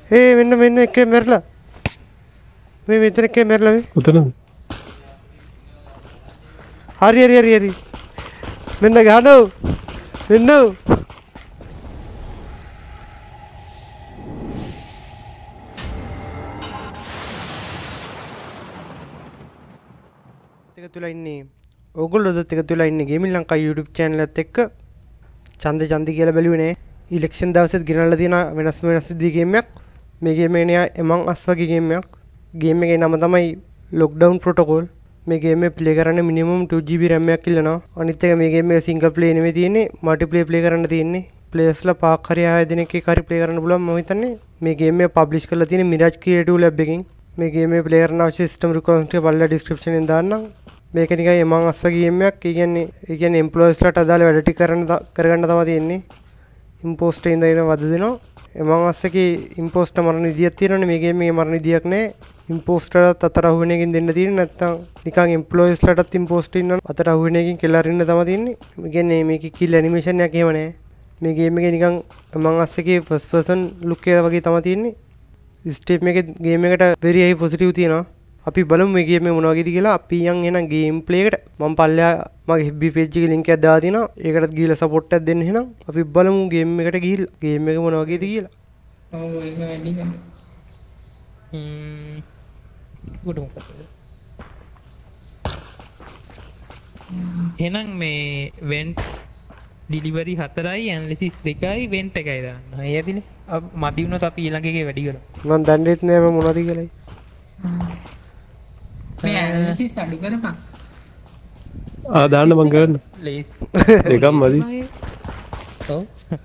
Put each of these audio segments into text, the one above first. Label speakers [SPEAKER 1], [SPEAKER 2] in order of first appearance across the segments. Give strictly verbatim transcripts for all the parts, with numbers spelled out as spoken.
[SPEAKER 1] ඒ මෙන්න මෙන්න එකේ මැරලා. මේ මෙතන එකේ මැරලා මේ.
[SPEAKER 2] උතනද?
[SPEAKER 1] හරි හරි හරි හරි. මෙන්න ගහනෝ. මෙන්න. එක තුලා ඉන්නේ. ඕගොල්ලෝත් එක තුලා ඉන්නේ ගේමින් ලංකා YouTube channel එකත් එක්ක ඡන්ද ඡන්දි කියලා බැලුවේ නෑ. ඉලෙක්ෂන් දවසෙත් ගෙනල්ලා තියෙන වෙනස් වෙනස් විදිහේ ගේම් එකක්. මේ ගේම් එක නේ Among Us වගේ ගේම් එකක්. ගේම් එකේ නම තමයි Lockdownprotocol. මේ ගේම් එක ප්ලේ කරන්න minimum two G B RAM එකක් ඉල්ලනවා. අනිත් එක මේ ගේම් එක සිංගල් ප්ලේ නෙමෙයි තියෙන්නේ, මල්ටිප්ලේයර් ප්ලේ කරන්න තියෙන්නේ. ප්ලේයර්ස්ලා පහක් හරි හය දෙනෙක් එක හරි ප්ලේ කරන්න පුළුවන්. මම හිතන්නේ මේ ගේම් එක පබ්ලිෂ් කරලා තියෙන්නේ Mirage Creative Lab එකකින්. මේ ගේම් එක ප්ලේ කරන්න අවශ්‍ය සිස්ටම් රික්වයර්මන්ට් එක බලලා description එකෙන් දාන්නම්. මේක නිකන් Among Us වගේ ගේම් එකක්. ඒ කියන්නේ ඒ කියන්නේ එම්ප්ලොයිස්ලාට අදාළ වැඩ ටික කරන්න කරගන්න තමයි තියෙන්නේ. ඉම්පෝස්ටර් ඉඳගෙන වද දෙනවා. Among Us එකේ ඉම්පෝස්ටර් මරණ විදියක් තියෙනවනේ. මේ ගේම් එකේ මරණ විදියක් නැහැ. ඉම්පෝස්ටර්ට අතර අහුවෙන එකකින් දෙන්න තියෙන්නේ. නැත්නම් නිකන් එම්ප්ලොයිස්ලාටත් ඉම්පෝස්ටර් ඉන්නවනේ. අතර අහුවෙන එකකින් කෙල්ල අරින්න තමයි තියෙන්නේ. ඒ කියන්නේ මේකේ කිල් ඇනිමේෂන් එකක් එහෙම නැහැ. මේ ගේම් එකේ නිකන් Among Us එකේ ෆස්ට් පර්සන් ලුක් එක වගේ තමයි තියෙන්නේ. ස්ටෙප් එකේ ගේම් එකට very high positive තියෙනවා. අපි බලමු මේ ගේම් එක මොන වගේද කියලා. අපි යන් එහෙනම් ගේම් ප්ලේ එකට මම පල්ලෙහා මගේ F B page එකේ link එකක් දාලා තිනවා. ඒකටත් ගිහලා support එකක් දෙන්න එහෙනම්. අපි බලමු ගේම් එකට ගිහිල්ලා ගේම් එක මොන වගේද කියලා.
[SPEAKER 3] ඔව් ඒක වැඩි ගන්න.
[SPEAKER 4] හ්ම් ගොඩම එහෙනම් මේ වෙන්ට් ඩිලිවරි හතරයි ඇනලිසිස් දෙකයි වෙන්ට් එකයි දාන්න. ඒ ඇතිනේ. මදි වුණොත් අපි ඊළඟ එකේ වැඩි කරමු.
[SPEAKER 1] මම දන්නේත් නෑ මම මොනවද කියලායි.
[SPEAKER 3] මේ ඇනලිසිස් අඩු කරපන්.
[SPEAKER 2] ආ දාන්න මං කරන්න. ඒකම මදි.
[SPEAKER 4] ඔව්.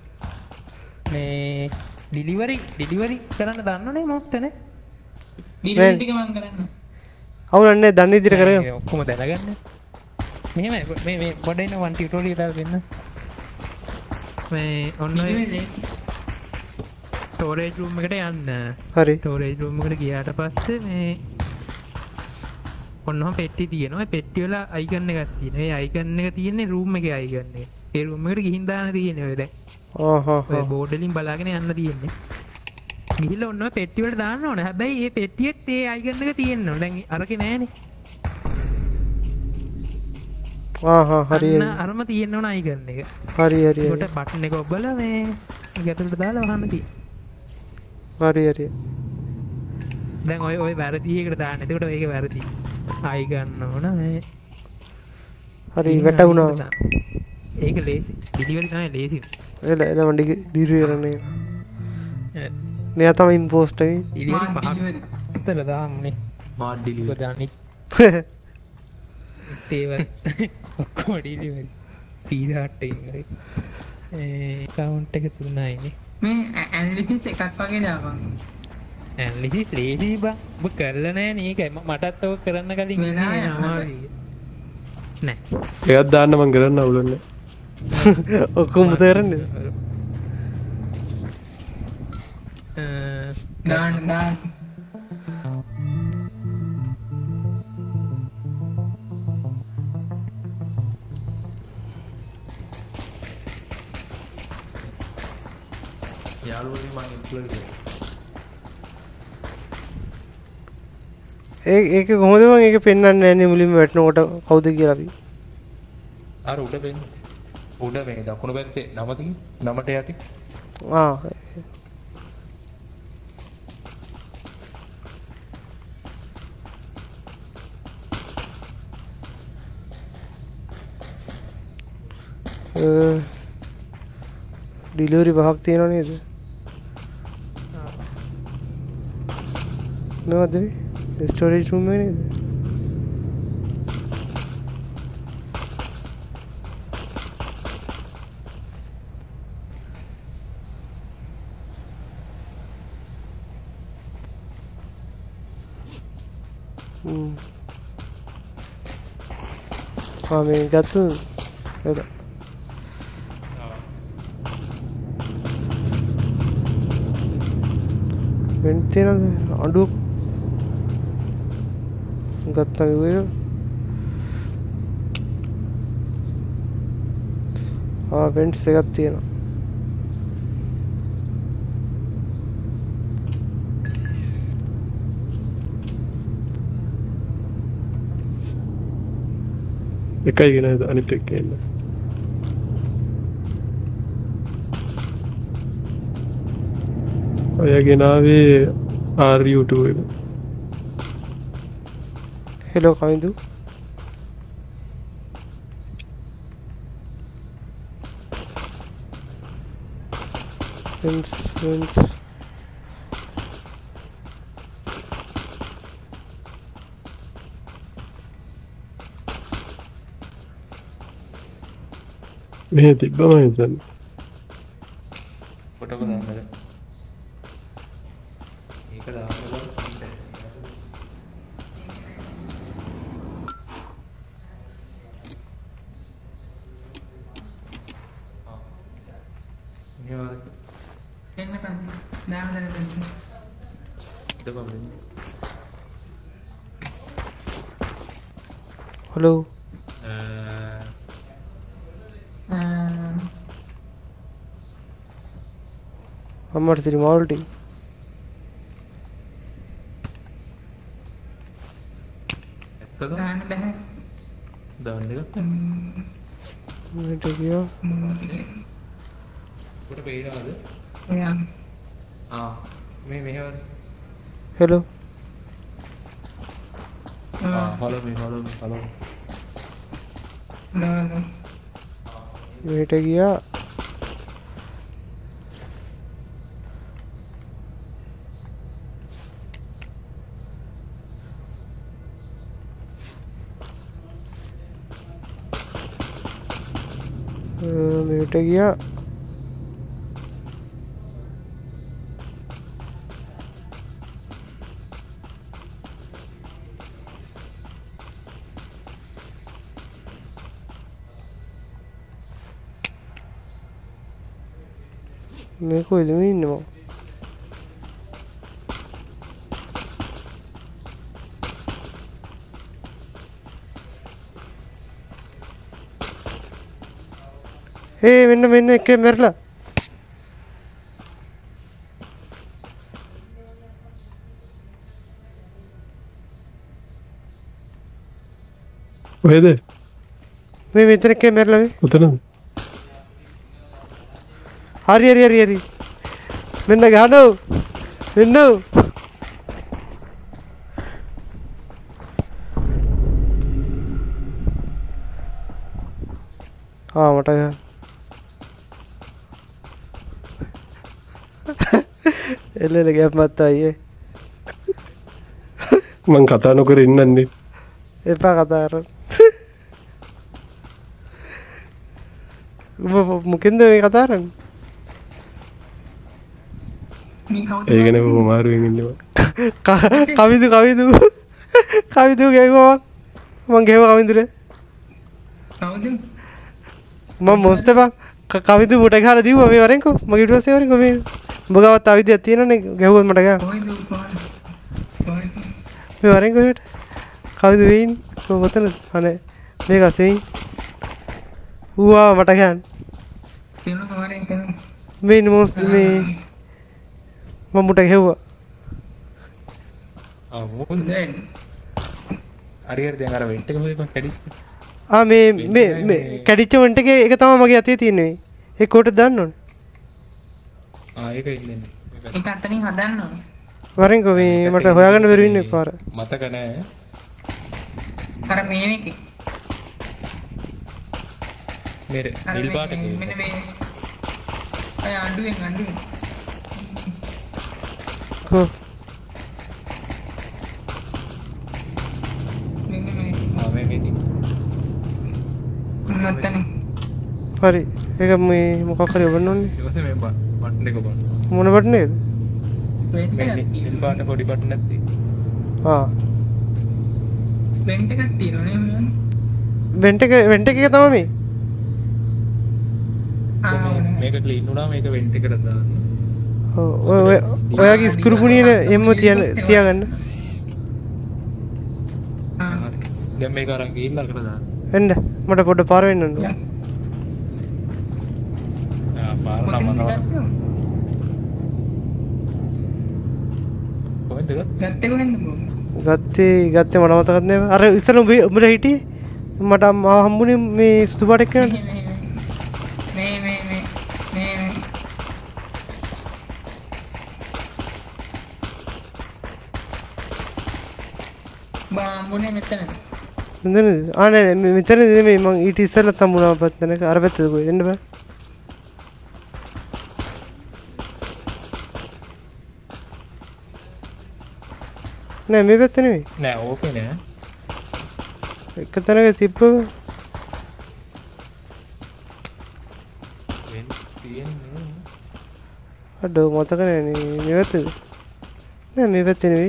[SPEAKER 4] මේ ඩිලිවරි ඩිලිවරි කරන්න දන්නවනේ මොස්ට් නේ.
[SPEAKER 3] ඩිලිවරි ටික මං කරන්න.
[SPEAKER 1] අවුලක් නෑ දන්න විදිහට කරගමු.
[SPEAKER 4] ඔක්කොම දැනගන්න. මෙහෙමයි මේ මේ පොඩ ඉන්න වන් ටියුටෝරියල් දාලා දෙන්න. මේ ඔන්න ඔය ස්ටෝරේජ් රූම් එකට යන්න.
[SPEAKER 1] හරි.
[SPEAKER 4] ස්ටෝරේජ් රූම් එකට ගියාට පස්සේ මේ ඔන්නම පෙට්ටි තියෙනවා. ඒ පෙට්ටි වල අයිකන් එකක් තියෙනවා. ඒ අයිකන් එක තියෙන්නේ රූම් එකේ අයිකන් එක. ඒ රූම් එකට ගිහින් දාන්න තියෙන්නේ ඔය දැන්.
[SPEAKER 1] ආහ්
[SPEAKER 4] ඔය බෝඩ් වලින් බලාගෙන යන්න තියෙන්නේ. ගිහිල්ලා ඔන්න ඔය පෙට්ටි වලට දාන්න ඕනේ. හැබැයි මේ පෙට්ටියෙත් ඒ අයිකන් එක තියෙනවා. දැන් අරකේ නෑනේ.
[SPEAKER 1] ආහ් හරි.
[SPEAKER 4] අරම තියෙන්න ඕන අයිකන් එක.
[SPEAKER 1] හරි හරි.
[SPEAKER 4] ඒකට බටන් එක ඔබලා මේ ගැටලට දාලා වහන්න තියෙනවා.
[SPEAKER 1] හරි හරි.
[SPEAKER 4] දැන් ඔය ඔය වැරදි එකට දාන්න. එතකොට මේක වැරදි. ආයි ගන්න ඕන මේ.
[SPEAKER 1] හරි වැටුණා.
[SPEAKER 4] ඒක ලේසි. ඩිලිවරි තමයි ලේසි.
[SPEAKER 1] එල එල මණ්ඩි ඩිලිවරි කරන්නේ. මෙයා තමයි ඉම්පෝස්ටර් එක.
[SPEAKER 4] ඩිලිවරි පහක් විතර දාන්නේ. මාඩ් ඩිලිවරි දාන්නේ. ඒව ඔක්කොම ඩිලිවරි. පීඩාට ඉන්නේ. ඒ කවුන්ට් එක තුනයිනේ.
[SPEAKER 3] මේ ඇනලිසිස් එකක් වගේ දාපන්.
[SPEAKER 4] ඇනලිසිස් ලේසි බං. ඔබ කරලා නැහැ නේ ඒකයි. මටත් ඔක කරන්න කලින්
[SPEAKER 3] වෙලා
[SPEAKER 4] අමාරුයි. නෑ.
[SPEAKER 2] ඒකත් දාන්න මං කරන්න අවුලන්නේ.
[SPEAKER 1] ඔක්කොම තේරෙන්නේ.
[SPEAKER 3] දාන්න දාන්න.
[SPEAKER 5] යාළුවනේ මම ඉන්ෆ්ලුවෙන්ස් කරනවා.
[SPEAKER 1] ඒ ඒක කොහොමද මම ඒක පෙන්වන්නේ නැහැ මුලින්ම වැටෙනකොට කවුද කියලා අපි.
[SPEAKER 5] අර උඩ වෙන්නේ. උඩ මේ දකුණු පැත්තේ නම තියෙන නමට යටි.
[SPEAKER 1] ආ. අ ඩිලිවරි පහක් තියෙනව නේද? නේද? ස්ටෝරේජ් රූම් එකේ නේද? හ්ම්. ආ මේ ගත්ත එද වෙන්ට් තියෙනද අඬුව ගත්තා මේ ආ වෙන්ට්ස් එකක් තියෙනවා
[SPEAKER 2] එකයි ගෙන අනිත් එක එන්න. ඔය ගෙනාවේ ආර් යූ ටූ එක.
[SPEAKER 1] හෙලෝ කවිඳු. Friends, friends.
[SPEAKER 2] මේ තිබ්බම හිතන්න.
[SPEAKER 5] ෆොටෝ එක දාන්නද? ඒක දාන්න බෑ.
[SPEAKER 3] එන්න බං. දාන්න දෙන්න.
[SPEAKER 5] දෙපම් දෙන්න.
[SPEAKER 1] හලෝ. අම්මට සිරි මාල්ටි.
[SPEAKER 5] ඇත්තද?
[SPEAKER 3] දාන්න බෑ.
[SPEAKER 5] දාන්න දෙක.
[SPEAKER 1] මේට ගියා.
[SPEAKER 5] කොට පේනවද?
[SPEAKER 3] එයා.
[SPEAKER 5] ආ මේ මෙහෙවද?
[SPEAKER 1] හෙලෝ.
[SPEAKER 5] ආ follow me follow me follow me.
[SPEAKER 3] දාන්න.
[SPEAKER 1] මේට ගියා. මේට ගියා. මේ කොයිද මේ ඉන්නේ මම? ඒ මෙන්න මෙන්න එක මැරලා.
[SPEAKER 2] කොහෙද?
[SPEAKER 1] මේ මෙතන එක මැරලා මේ.
[SPEAKER 2] උතනද?
[SPEAKER 1] හරි හරි හරි හරි. මෙන්න ගහනෝ. මෙන්න. ආ මට ගහන. එල්ලෙල ගැප් මත්තා අයියේ.
[SPEAKER 2] මං කතා නොකර ඉන්නන්නේ.
[SPEAKER 1] එපා කතා කරන්න. උඹ මොකෙන්ද මේ කතා කරන්නේ?
[SPEAKER 3] මේ කවුද?
[SPEAKER 2] ඒ ගැන මම මාරුවෙන් ඉන්නවා.
[SPEAKER 1] කවිදු කවිදු කවිදු ගෙවුවා මං ගෙවුවා කවිදුනේ.
[SPEAKER 3] කවුද?
[SPEAKER 1] මම මොස්ත බං කවිදු මුට ගහලා දීුවා මේ වරෙන්කෝ මගේ ඊට පස්සේ වරෙන්කෝ මේ උඹ ගාවත් ආවිදියක් තියෙනනේ ගැහුවොත් මට ගා
[SPEAKER 3] කොහෙද කොහෙද? කොහෙද?
[SPEAKER 1] මේ වරෙන්කෝ හෙට කවිදු වෙයින් කොතනද අනේ මේක අසෙයින් ඌවා මට ගහන්න
[SPEAKER 3] තියෙන කවරෙන් කරමු.
[SPEAKER 1] මේ මොස් මේ මම මුට ගැහුවා
[SPEAKER 5] ආ මොකද?
[SPEAKER 3] දැන්
[SPEAKER 5] හරි හරි දැන් අර වෙන්ට් එක හොයපන් කැඩිච්ච.
[SPEAKER 1] ආ මේ මේ මේ කැඩිච්ච වන්ට එකේ එක තමයි මගේ අතේ තියෙන්නේ මේ ඒ කොට දාන්න ඕනේ
[SPEAKER 5] ආ ඒක ඉන්නේ.
[SPEAKER 3] ඒක අතනින් හදන්න ඕනේ.
[SPEAKER 1] වරෙන්කෝ මේ මට හොයාගන්න බැරි වෙන්නේ පාර
[SPEAKER 5] මතක නැහැ.
[SPEAKER 3] අර මේ මේකේ.
[SPEAKER 5] මේ
[SPEAKER 3] අර
[SPEAKER 5] නිල් පාට
[SPEAKER 3] මේ- මෙන්න මේ. අය අඬුවෙන් අඬුවෙන්.
[SPEAKER 1] කෝ
[SPEAKER 3] මෙන්න මේ.
[SPEAKER 5] ආ මේ මේ ටික.
[SPEAKER 3] නැත්තනේ.
[SPEAKER 1] හරි ඒක මේ මොකක් හරි ඔබන්න ඕනේ
[SPEAKER 5] ඊට පස්සේ මේ බටන් එක බලන්න.
[SPEAKER 1] මොන බටන් එකද
[SPEAKER 3] වෙන්ට්
[SPEAKER 5] මේ
[SPEAKER 3] එකක්
[SPEAKER 5] නිල්
[SPEAKER 3] තියෙනවා.
[SPEAKER 5] පාට පොඩි බටන් එකක් තියෙනවා.
[SPEAKER 1] ආ
[SPEAKER 3] වෙන්ට් එකක් තියෙනවා නේ මෙන්න.
[SPEAKER 1] වෙන්ට එක වෙන්ට එක තමයි මේ
[SPEAKER 3] ආ
[SPEAKER 5] මේ- මේක ක්ලීන් වුණා මේක වෙන්ට් එකට දාන්න.
[SPEAKER 1] ඔව් ඔය ඔය- ඔයාගේ ස්ක්‍රූ පුණියන එම්ම තියන තියාගන්න
[SPEAKER 3] ආ
[SPEAKER 5] හරි. දැන් මේක අරන් ගිහින් අරකට දාන්න.
[SPEAKER 1] එන්න මට පොඩ පාර වෙන්න ඕන
[SPEAKER 5] ආ පාර නම්
[SPEAKER 3] පොතෙන්
[SPEAKER 5] අනවන.
[SPEAKER 3] ගත්තේ
[SPEAKER 5] කොහෙන්ද ගත්තේ?
[SPEAKER 3] ගත්තේ කොහෙන්ද බෝ?
[SPEAKER 1] ගත්තේ ගත්තේ මට මතකත් නෑ අර ඉතන උඹ උඹට හිටියේ මට මාව හම්බුනේ මේ සුදු පාට එක්කනට.
[SPEAKER 3] මේ මේ මේ මේ මේ බාම්බුනේ මෙතන.
[SPEAKER 1] මෙතනද? ආ නෑ නෑ මෙතන නෙමෙයි මං ඊට ඉස්සෙල්ලා තමුණා පැත්තනක අර පැත්තද කොහෙද එන්න බෑ. නෑ මේ පැත්ත නෙමෙයි.
[SPEAKER 5] නෑ ඕකේ නෑ.
[SPEAKER 1] එක තැනක තිබ්බ
[SPEAKER 5] වෙන් තියෙන්නේ.
[SPEAKER 1] අඩෝ මතක නෑනේ මේ පැත්තද? නෑ මේ පැත්තේ නෙමෙයි.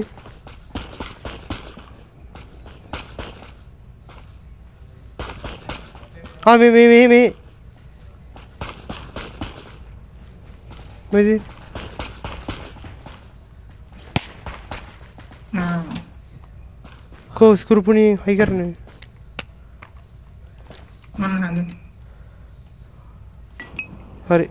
[SPEAKER 1] ආ මේ මේ මේ මේ මෙදී
[SPEAKER 3] නා
[SPEAKER 1] को स्क्रूपनी हाई करने
[SPEAKER 3] මම හදන්නේ.
[SPEAKER 1] हरे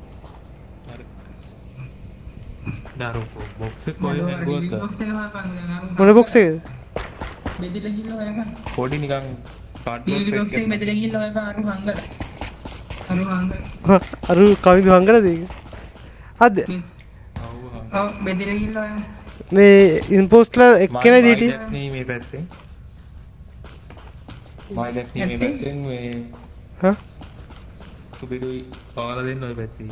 [SPEAKER 5] දාරු බොක්ස් එක කොහෙන් ගියොත්
[SPEAKER 3] බොක්ස් එක වහපන් දැන්.
[SPEAKER 1] මොන බොක්ස් එකද?
[SPEAKER 3] බෙදලා ගිහලා හොයපන්.
[SPEAKER 5] පොඩි නිකන් කාඩ්බෝඩ්
[SPEAKER 3] ඩීවී බොක්ස් එක බෙදලා ගිහලා හොයපන් අරු හංගල. අරු හංගල.
[SPEAKER 1] අරු කවිදු හංගලද ඒක? අද
[SPEAKER 3] ඔව් බෙදලා ගිහලා හොයපන්.
[SPEAKER 1] මේ ඉම්පෝස්ට්ලා එක්කෙනා දීටි
[SPEAKER 5] මේ මේ පැත්තෙන් මයි දැක්කේ මේ පැත්තෙන් මේ
[SPEAKER 1] හා
[SPEAKER 5] සුබිදුයි පාවලා දෙන්න ඔය පැත්තේ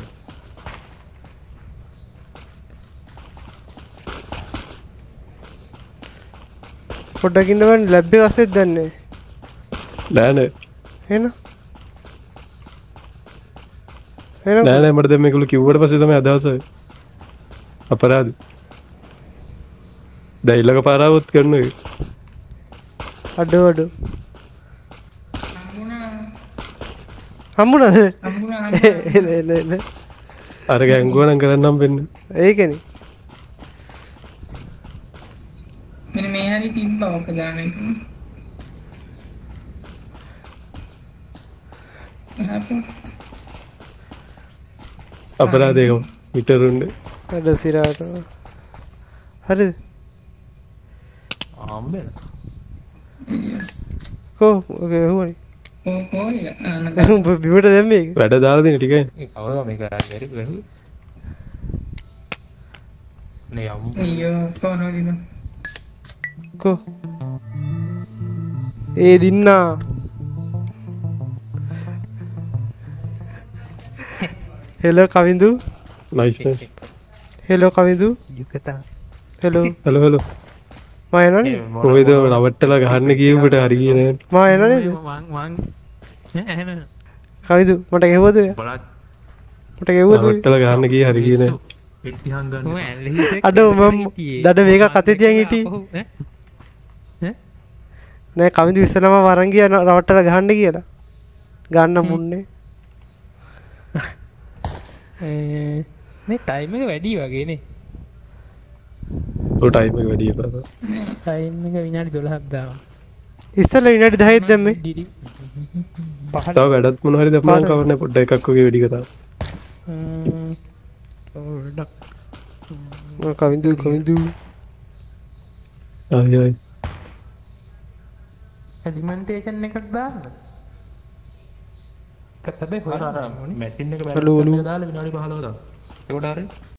[SPEAKER 1] පොඩ්ඩක් ඉන්නවනේ ලැබ් එක අස්සෙත් දන්නේ
[SPEAKER 2] නෑ නෑ
[SPEAKER 1] එන එන
[SPEAKER 2] නෑ නෑ මට දැන් මේගොල්ලෝ කිව්වට පස්සේ තමයි අදහස අපරාධ දැන් ඊළඟ පාරාවොත් කරන එක
[SPEAKER 1] අඩෝ අඩෝ
[SPEAKER 3] හම්බුණා.
[SPEAKER 1] හම්බුණාද?
[SPEAKER 3] හම්බුණා.
[SPEAKER 1] නේ නේ නේ
[SPEAKER 2] අර ගැංගුවා නම් කරන්නම් වෙන්න
[SPEAKER 1] ඒකනේ
[SPEAKER 3] මෙන්න මේ හරි තිබ්බා ඔක දාන එක. හපු.
[SPEAKER 2] අපරාධයකම මිටරුන්නේ
[SPEAKER 1] අඩෝ සිරාට හරිද?
[SPEAKER 5] ආම්බේ
[SPEAKER 1] කො ඔකේ හුවනේ
[SPEAKER 3] ඕ කොහේ
[SPEAKER 1] උඹ බිමට දැම්මේ ඒක
[SPEAKER 2] වැඩ දාලා දෙන ටිකයි
[SPEAKER 5] ඒ කවුරුම මේක බැරි බැරි නේ අම්මෝ
[SPEAKER 3] අයියෝ කොහොමද?
[SPEAKER 1] කො ඒ දින්නා hello Kavindu
[SPEAKER 2] nice nice
[SPEAKER 1] hello Kavindu
[SPEAKER 4] යුකතා
[SPEAKER 1] හෙලෝ
[SPEAKER 2] හලෝ හලෝ
[SPEAKER 1] මා එනවනේ
[SPEAKER 2] කොහෙද රවට්ටලා ගහන්න කියුවට හරි ගියේ නෑ
[SPEAKER 1] මා එනවනේ
[SPEAKER 4] මං මං ඇහෙන
[SPEAKER 1] කවිඳු මට ගෙවුවද
[SPEAKER 5] බලත්
[SPEAKER 1] මට ගෙවුවද
[SPEAKER 2] රවට්ටලා ගහන්න කිය හරි ගියේ නෑ
[SPEAKER 5] පෙට්ටි හංගන්න
[SPEAKER 4] මම ඇන්ලිස් එක
[SPEAKER 1] අඩෝ මම දඩ මේක කතේ තියන් හිටි
[SPEAKER 4] ඈ
[SPEAKER 1] නෑ කවිඳු ඉස්සලම වරන් ගියා රවට්ටලා ගහන්න කියලා ගන්න මුන්නේ
[SPEAKER 4] මේ ටයිම් එක වැඩි වගේ නේ
[SPEAKER 2] ඔය ටයිම් එක වැඩි එපා
[SPEAKER 4] ටයිම් එක විනාඩි දොළහක් දානවා
[SPEAKER 1] ඉස්සෙල්ලා විනාඩි දහයක් දැම්මේ
[SPEAKER 4] ඩිලි
[SPEAKER 2] තව වැඩත් මොන හරි දැම්මම කවන්නේ පොඩ්ඩක් එකක් වගේ වැඩි කතාව
[SPEAKER 4] පොඩ්ඩක්
[SPEAKER 1] මම කවිඳු කවිඳු
[SPEAKER 2] ආයි ආයි
[SPEAKER 4] ඇලිමන්ටේෂන් එකක් දාන්න කතබේ හොයන්න ඕනේ
[SPEAKER 5] මැෂින් එක
[SPEAKER 1] හලෝ, හලෝ.
[SPEAKER 5] බැලන්ස් දාලා විනාඩි පහළොව දාන්න ඒකට හරිය